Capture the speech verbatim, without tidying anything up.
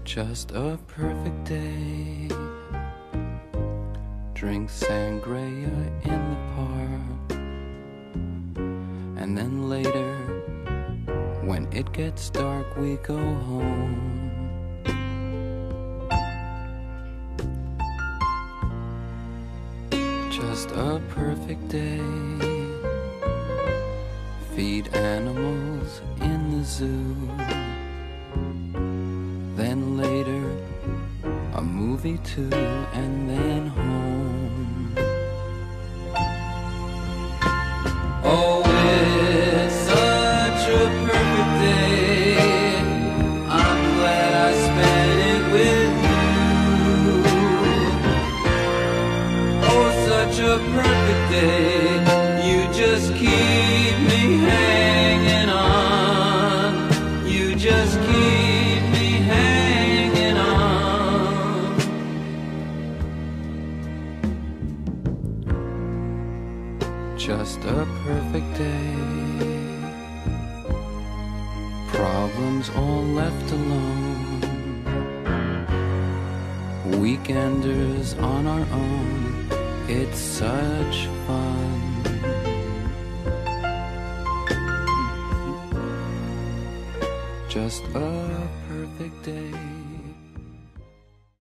Just a perfect day. Drink sangria in the park, and then later, when it gets dark, we go home. Just a perfect day. Feed animals in the zoo. Then later, a movie too, and then home. Oh, it's such a perfect day. I'm glad I spent it with you. Oh, such a perfect day. You just keep me hanging on. You just keep me hanging on. Just a perfect day. Problems all left alone. Weekenders on our own. It's such fun. Just a